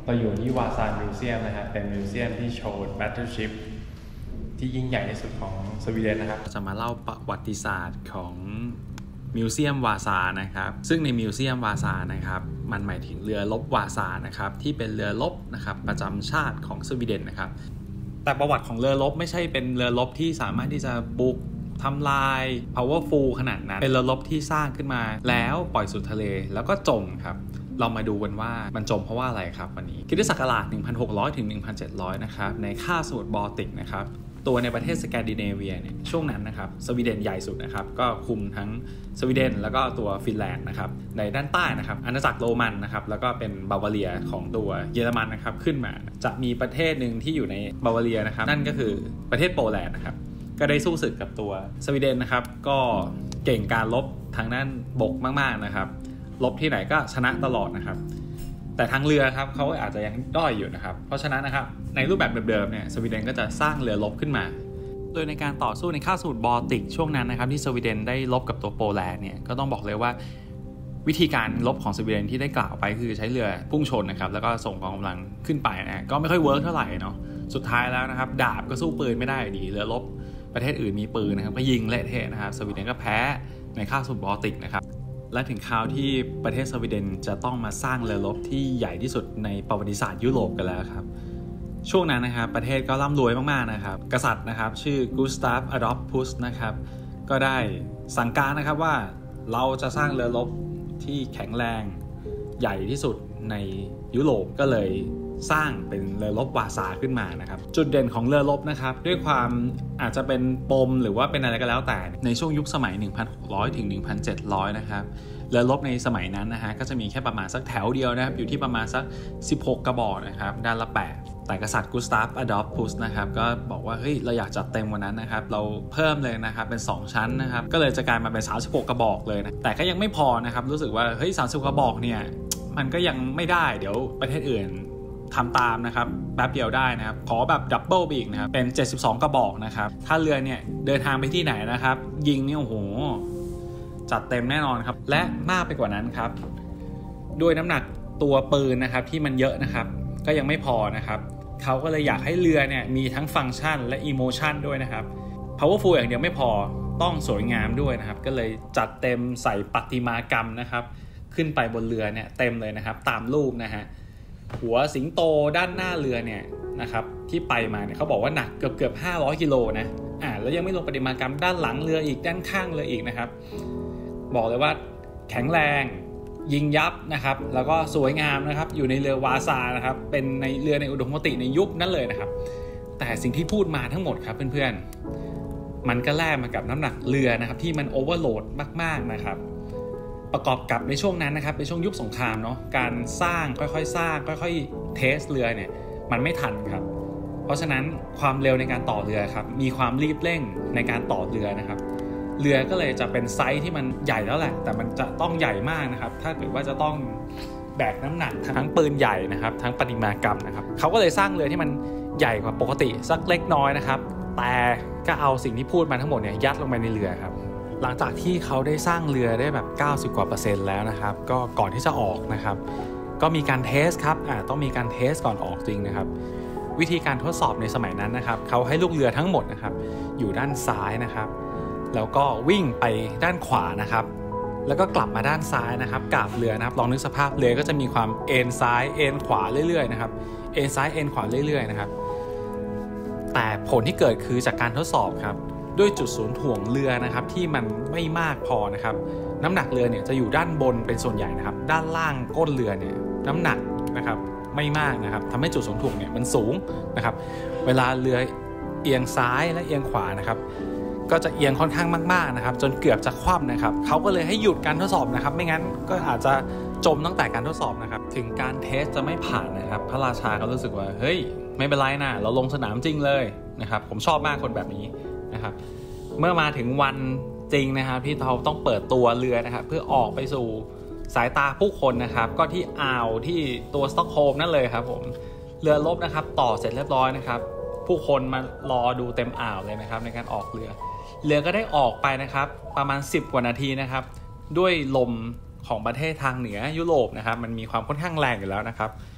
เราอยู่ที่วาซานมิวเซียมนะฮะเป็นมิวเซียมที่โชว์แบทเทิลชิพที่ยิ่งใหญ่ที่สุดของสวีเดนนะครับจะมาเล่าประวัติศาสตร์ของมิวเซียมวาซานะครับซึ่งในมิวเซียมวาซานะครับมันหมายถึงเรือรบวาซานะครับที่เป็นเรือรบนะครับประจำชาติของสวีเดนนะครับแต่ประวัติของเรือรบไม่ใช่เป็นเรือรบที่สามารถที่จะบุกทำลาย powerful ขนาดนั้นเป็นเรือรบที่สร้างขึ้นมาแล้วปล่อยสู่ทะเลแล้วก็จมครับเรามาดูกันว่ามันจมเพราะว่าอะไรครับวันนี้คริสตศักราช 1600 ถึง 1700 นะครับในคาบสมุทรบอลติกนะครับตัวในประเทศสแกนดิเนเวียเนี่ยช่วงนั้นนะครับสวีเดนใหญ่สุดนะครับก็คุมทั้งสวีเดนแล้วก็ตัวฟินแลนด์นะครับในด้านใต้นะครับอาณาจักรโรมันนะครับแล้วก็เป็นบาวาเรียของตัวเยอรมันนะครับขึ้นมาจะมีประเทศหนึ่งที่อยู่ในบาวาเรียนะครับนั่นก็คือประเทศโปแลนด์นะครับก็ได้สู้ศึกกับตัวสวีเดนนะครับก็เก่งการรบทางด้านบกมากๆนะครับรบที่ไหนก็ชนะตลอดนะครับแต่ทางเรือครับเขาอาจจะยังด้อยอยู่นะครับเพราะฉะนั้นนะครับในรูปแบบเดิมๆเนี่ยสวีเดนก็จะสร้างเรือรบขึ้นมาโดยในการต่อสู้ในคาบสมุทรบอลติกช่วงนั้นนะครับที่สวีเดนได้รบกับตัวโปแลนด์เนี่ยก็ต้องบอกเลยว่าวิธีการรบของสวีเดนที่ได้กล่าวไปคือใช้เรือพุ่งชนนะครับแล้วก็ส่งกองกำลังขึ้นไปนะก็ไม่ค่อยเวิร์กเท่าไหร่เนาะสุดท้ายแล้วนะครับดาบก็สู้ปืนไม่ได้ดีเรือรบประเทศอื่นมีปืนนะครับก็ยิงเละเทะนะครับสวีเดนก็แพ้ในคาบสมุทรบอลติกนะครับและถึงคราวที่ประเทศสวีเดนจะต้องมาสร้างเรือรบที่ใหญ่ที่สุดในประวัติศาสตร์ยุโรปกันแล้วครับช่วงนั้นนะครับประเทศก็ร่ำรวยมากๆนะครับกษัตริย์นะครับชื่อกูสตาฟอดอล์ฟพุสนะครับก็ได้สั่งการนะครับว่าเราจะสร้างเรือรบที่แข็งแรงใหญ่ที่สุดในยุโรปก็เลยสร้างเป็นเรือรบวาซาขึ้นมานะครับจุดเด่นของเรือรบนะครับด้วยความอาจจะเป็นปมหรือว่าเป็นอะไรก็แล้วแต่ในช่วงยุคสมัย 1600 ถึง 1700 นะครับเรือรบในสมัยนั้นนะฮะก็จะมีแค่ประมาณสักแถวเดียวนะครับอยู่ที่ประมาณสัก16กระบอกนะครับด้านละ8แต่กษัตริย์กูสตาฟอดอล์ฟพุสนะครับก็บอกว่าเฮ้ยเราอยากจัดเต็มวันนั้นนะครับเราเพิ่มเลยนะครับเป็น2ชั้นนะครับก็เลยจะกลายมาเป็น36กระบอกเลยนะแต่ก็ยังไม่พอนะครับรู้สึกว่าเฮ้ย30กระบอกเนี่ยมันก็ยังไม่ได้เดี๋ยวประเทศอื่นทำตามนะครับแป๊บเดียวได้นะครับขอแบบดับเบิลไปอีกนะครับเป็น72กระบอกนะครับถ้าเรือเนี่ยเดินทางไปที่ไหนนะครับยิงนี่โอ้โหจัดเต็มแน่นอนครับและมากไปกว่านั้นครับด้วยน้ำหนักตัวปืนนะครับที่มันเยอะนะครับก็ยังไม่พอนะครับเขาก็เลยอยากให้เรือเนี่ยมีทั้งฟังก์ชันและอิโมชันด้วยนะครับ powerful อย่างเดียวไม่พอต้องสวยงามด้วยนะครับก็เลยจัดเต็มใส่ประติมากรรมนะครับขึ้นไปบนเรือเนี่ยเต็มเลยนะครับตามรูปนะฮะหัวสิงโตด้านหน้าเรือเนี่ยนะครับที่ไปมาเนี่ยเขาบอกว่าหนักเกือบ500กิโลนะแล้วยังไม่ลงประติมากรรมด้านหลังเรืออีกด้านข้างเรืออีกนะครับบอกเลยว่าแข็งแรงยิงยับนะครับแล้วก็สวยงามนะครับอยู่ในเรือวาซานะครับเป็นในเรือในอุดมคติในยุคนั้นเลยนะครับแต่สิ่งที่พูดมาทั้งหมดครับเพื่อนๆมันก็แลกมากับน้ำหนักเรือนะครับที่มันโอเวอร์โหลดมากๆนะครับประกอบกับในช่วงนั้นนะครับในช่วงยุคสงครามเนาะการสร้างค่อยๆสร้างค่อยๆเทสเรือเนี่ยมันไม่ทันครับเพราะฉะนั้นความเร็วในการต่อเรือครับมีความรีบเร่งในการต่อเรือนะครับเรือก็เลยจะเป็นไซส์ที่มันใหญ่แล้วแหละแต่มันจะต้องใหญ่มากนะครับถ้าเกิดว่าจะต้องแบกน้ำหนักทั้งปืนใหญ่นะครับทั้งประติมากรรมนะครับเขาก็เลยสร้างเรือที่มันใหญ่กว่าปกติสักเล็กน้อยนะครับแต่ก็เอาสิ่งที่พูดมาทั้งหมดเนี่ยยัดลงไปในเรือครับหลังจากที่เขาได้สร้างเรือได้แบบ90กว่า%แล้วนะครับก็ก่อนที่จะออกนะครับก็มีการเทสครับต้องมีการเทสก่อนออกจริงนะครับวิธีการทดสอบในสมัยนั้นนะครับเขาให้ลูกเรือทั้งหมดนะครับอยู่ด้านซ้ายนะครับแล้วก็วิ่งไปด้านขวานะครับแล้วก็กลับมาด้านซ้ายนะครับกาบเรือนะครับลองนึกสภาพเรือก็จะมีความเอ็นซ้ายเอ็นขวาเรื่อยๆนะครับเอ็นซ้ายเอ็นขวาเรื่อยๆนะครับแต่ผลที่เกิดคือจากการทดสอบครับด้วยจุดศูนย์ถ่วงเรือนะครับที่มันไม่มากพอนะครับน้ำหนักเรือเนี่ยจะอยู่ด้านบนเป็นส่วนใหญ่นะครับด้านล่างก้นเรือเนี่ยน้ำหนักนะครับไม่มากนะครับทำให้จุดศูนย์ถ่วงเนี่ยมันสูงนะครับเวลาเรือเอียงซ้ายและเอียงขวานะครับก็จะเอียงค่อนข้างมากๆนะครับจนเกือบจะคว่ำนะครับเขาก็เลยให้หยุดการทดสอบนะครับไม่งั้นก็อาจจะจมตั้งแต่การทดสอบนะครับถึงการเทสจะไม่ผ่านนะครับพระราชาก็รู้สึกว่าเฮ้ยไม่เป็นไรนะเราลงสนามจริงเลยนะครับผมชอบมากคนแบบนี้นะครับเมื่อมาถึงวันจริงนะครับที่เขาต้องเปิดตัวเรือนะครับเพื่อออกไปสู่สายตาผู้คนนะครับก็ที่อ่าวที่ตัวสต็อกโฮล์มนั่นเลยครับผมเรือรบนะครับต่อเสร็จเรียบร้อยนะครับผู้คนมารอดูเต็มอ่าวเลยนะครับในการออกเรือก็ได้ออกไปนะครับประมาณ10กว่านาทีนะครับด้วยลมของประเทศทางเหนือยุโรปนะครับมันมีความค่อนข้างแรงอยู่แล้วนะครับ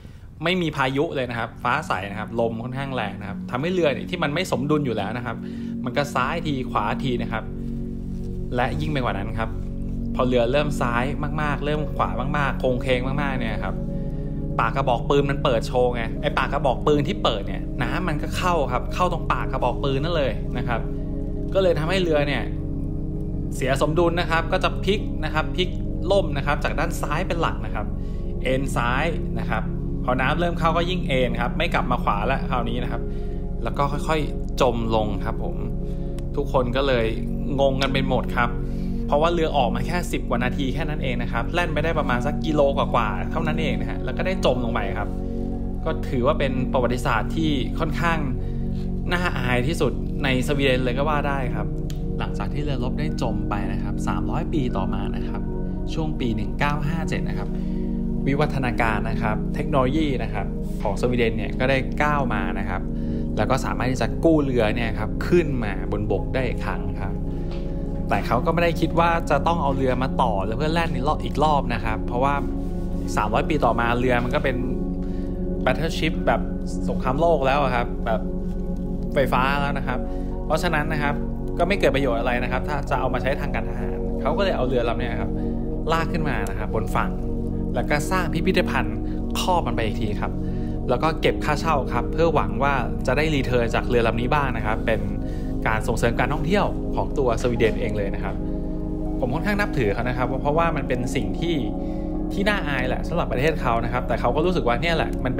ไม่มีพายุเลยนะครับฟ้าใสนะครับลมค่อนข้างแรงนะครับทำให้เรือที่มันไม่สมดุลอยู่แล้วนะครับมันก็ซ้ายทีขวาทีนะครับและยิ่งไปกว่านั้นครับพอเรือเริ่มซ้ายมากๆเริ่มขวามากๆโค้งเคงมากๆเนี่ยครับปากกระบอกปืนมันเปิดโชว์ไงไอ้ปากกระบอกปืนที่เปิดเนี่ยน้ำมันก็เข้าครับเข้าตรงปากกระบอกปืนนั่นเลยนะครับก็เลยทำให้เรือเนี่ยเสียสมดุลนะครับก็จะพลิกนะครับพลิกล่มนะครับจากด้านซ้ายเป็นหลักนะครับเอ็นซ้ายนะครับพอน้ำเริ่มเข้าก็ยิ่งเอ็นครับไม่กลับมาขวาแล้วคราวนี้นะครับแล้วก็ค่อยๆจมลงครับผมทุกคนก็เลยงงกันเป็นหมดครับเพราะว่าเรือออกมาแค่10กว่านาทีแค่นั้นเองนะครับแล่นไปได้ประมาณสักกิโลกว่าๆเท่านั้นเองนะฮะแล้วก็ได้จมลงไปครับก็ถือว่าเป็นประวัติศาสตร์ที่ค่อนข้างน่าอายที่สุดในสวีเดนเลยก็ว่าได้ครับหลังจากที่เรือรบได้จมไปนะครับ300 ปีต่อมานะครับช่วงปี1957นะครับวิวัฒนาการนะครับเทคโนโลยีนะครับของสวีเดนเนี่ยก็ได้ก้าวมานะครับแล้วก็สามารถที่จะกู้เรือเนี่ยครับขึ้นมาบนบกได้อีกครั้งครับแต่เขาก็ไม่ได้คิดว่าจะต้องเอาเรือมาต่อเพื่อแล่นอีกรอบนะครับเพราะว่า300 ปีต่อมาเรือมันก็เป็น Battleship แบบสงครามโลกแล้วครับแบบไฟฟ้าแล้วนะครับเพราะฉะนั้นนะครับก็ไม่เกิดประโยชน์อะไรนะครับถ้าจะเอามาใช้ทางการทหารเขาก็เลยเอาเรือลำนี้ครับลากขึ้นมานะครับบนฝั่งแล้วก็สร้างพิพิธภัณฑ์ครอบมันไปอีกทีครับแล้วก็เก็บค่าเช่าครับเพื่อหวังว่าจะได้รีเทิร์นจากเรือลำนี้บ้างนะครับเป็นการส่งเสริมการท่องเที่ยวของตัวสวีเดนเองเลยนะครับผมค่อนข้างนับถือเขานะครับเพราะว่ามันเป็นสิ่งที่น่าอายแหละสำหรับประเทศเขานะครับแต่เขาก็รู้สึกว่าเนี่ยแหละมัน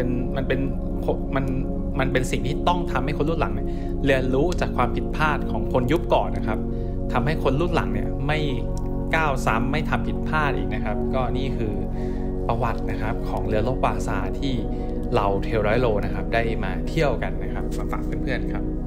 เป็นสิ่งที่ต้องทำให้คนรุ่นหลังเรียนรู้จากความผิดพลาดของคนยุคก่อนนะครับทำให้คนรุ่นหลังเนี่ยไม่ก้าวซ้ำไม่ทำผิดพลาดอีกนะครับก็นี่คือประวัตินะครับของเรือรบวาซาที่เราเทลร้อยโลนะครับได้มาเที่ยวกันนะครับมาฝากเพื่อนๆครับ